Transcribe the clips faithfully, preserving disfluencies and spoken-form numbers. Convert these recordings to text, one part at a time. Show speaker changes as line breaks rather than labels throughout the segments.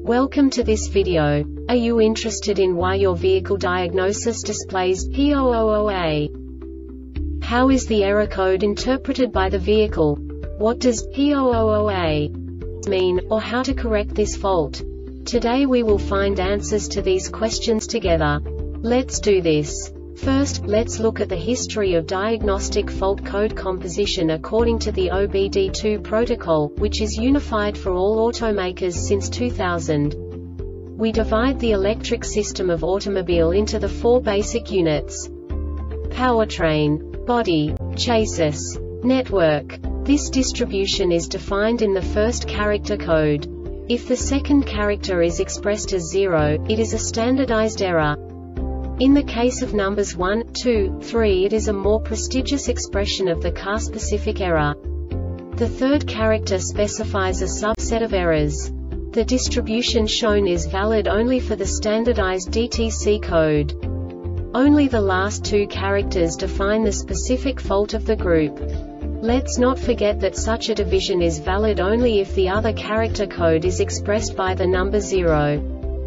Welcome to this video. Are you interested in why your vehicle diagnosis displays P zero zero zero A? How is the error code interpreted by the vehicle? What does P zero zero zero A mean, or how to correct this fault? Today we will find answers to these questions together. Let's do this. First, let's look at the history of diagnostic fault code composition according to the O B D two protocol, which is unified for all automakers since two thousand. We divide the electric system of automobile into the four basic units: powertrain, body, chassis, network. This distribution is defined in the first character code. If the second character is expressed as zero, it is a standardized error. In the case of numbers one, two, three, it is a more prestigious expression of the car-specific error. The third character specifies a subset of errors. The distribution shown is valid only for the standardized D T C code. Only the last two characters define the specific fault of the group. Let's not forget that such a division is valid only if the other character code is expressed by the number zero.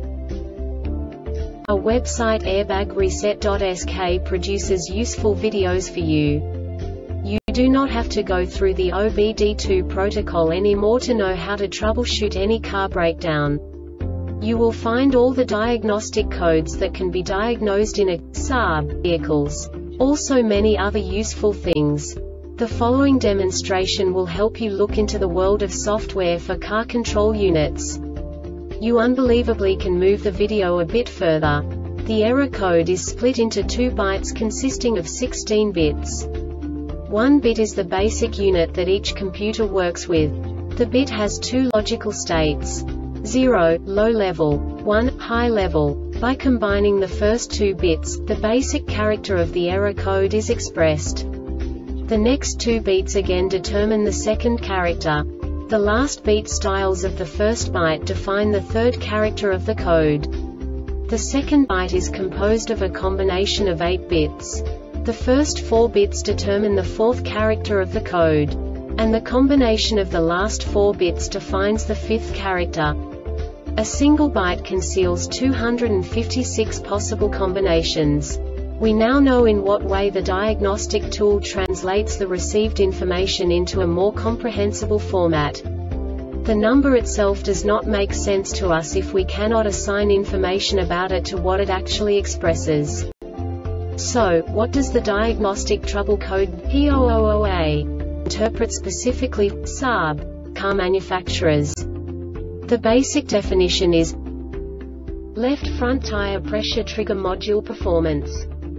Our website airbag reset dot S K produces useful videos for you. You do not have to go through the O B D two protocol anymore to know how to troubleshoot any car breakdown. You will find all the diagnostic codes that can be diagnosed in a S A B vehicles. Also many other useful things. The following demonstration will help you look into the world of software for car control units. You unbelievably can move the video a bit further. The error code is split into two bytes consisting of sixteen bits. One bit is the basic unit that each computer works with. The bit has two logical states: zero, low level, one, high level. By combining the first two bits, the basic character of the error code is expressed. The next two bits again determine the second character. The last beat styles of the first byte define the third character of the code. The second byte is composed of a combination of eight bits. The first four bits determine the fourth character of the code. And the combination of the last four bits defines the fifth character. A single byte conceals two hundred fifty-six possible combinations. We now know in what way the diagnostic tool translates the received information into a more comprehensible format. The number itself does not make sense to us if we cannot assign information about it to what it actually expresses. So, what does the diagnostic trouble code P zero zero zero A interpret specifically for S A B car manufacturers? The basic definition is left front tire pressure trigger module performance.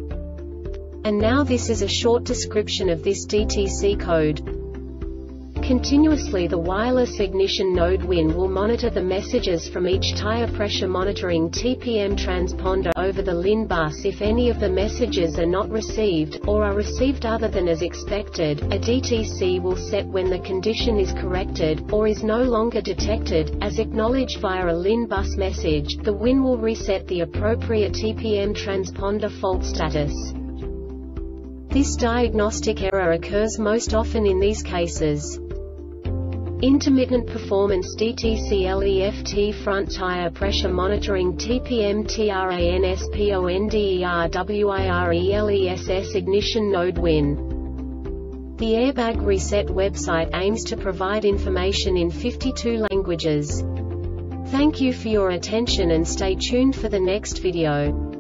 And now this is a short description of this D T C code. Continuously the wireless ignition node W I N will monitor the messages from each tire pressure monitoring T P M transponder over the L I N bus. If any of the messages are not received, or are received other than as expected, a D T C will set when the condition is corrected, or is no longer detected, as acknowledged via a L I N bus message. The W I N will reset the appropriate T P M transponder fault status. This diagnostic error occurs most often in these cases: intermittent performance D T C left front tire pressure monitoring T P M transpondwireless ignition node W I N. The Airbag Reset website aims to provide information in fifty-two languages. Thank you for your attention and stay tuned for the next video.